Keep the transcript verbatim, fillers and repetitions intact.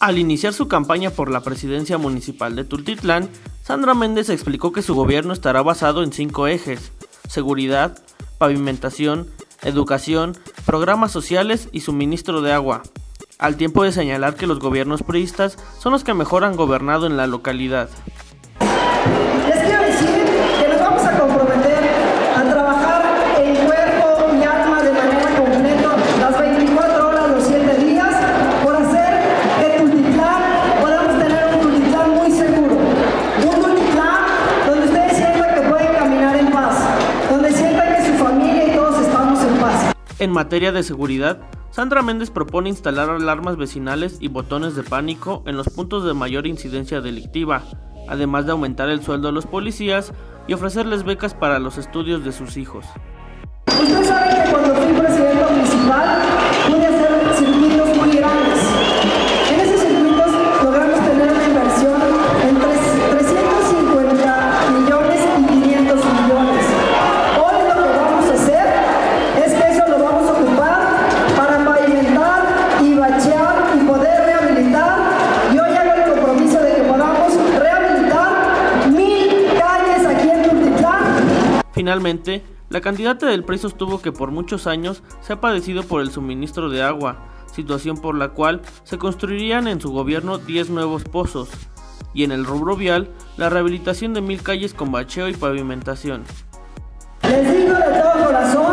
Al iniciar su campaña por la presidencia municipal de Tultitlán, Sandra Méndez explicó que su gobierno estará basado en cinco ejes: seguridad, pavimentación, educación, programas sociales y suministro de agua, al tiempo de señalar que los gobiernos priistas son los que mejor han gobernado en la localidad. Les quiero decir que nos vamos a comprometer a trabajar en cuerpo y alma de manera completa las veinticuatro horas, los siete días, por hacer que Tultitlán podamos tener un Tultitlán muy seguro. Un Tultitlán donde ustedes sientan que pueden caminar en paz, donde sientan que su familia y todos estamos en paz. En materia de seguridad, Sandra Méndez propone instalar alarmas vecinales y botones de pánico en los puntos de mayor incidencia delictiva, además de aumentar el sueldo a los policías y ofrecerles becas para los estudios de sus hijos. Ustedes saben que cuando fui presidente municipal pude hacer circuitos muy grandes. En esos circuitos logramos tener una inversión entre trescientos cincuenta millones y quinientos millones. Hoy lo que vamos a hacer es que eso lo vamos a ocupar para pavimentar y bachear y poder rehabilitar. Y hoy hago el compromiso de que podamos rehabilitar mil calles aquí en Tultitlán. Finalmente, la candidata del P R I sostuvo que por muchos años se ha padecido por el suministro de agua, situación por la cual se construirían en su gobierno diez nuevos pozos, y en el rubro vial, la rehabilitación de mil calles con bacheo y pavimentación. Les digo de todo corazón